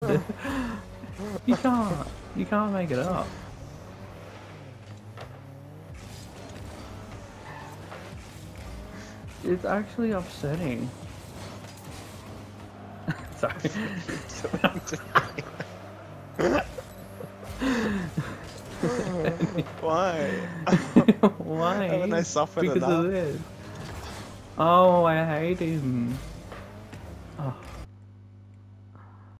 You can't. You can't make it up. It's actually upsetting. Sorry. Why? Why? Haven't I suffered Because enough? of this. Oh, I hate him.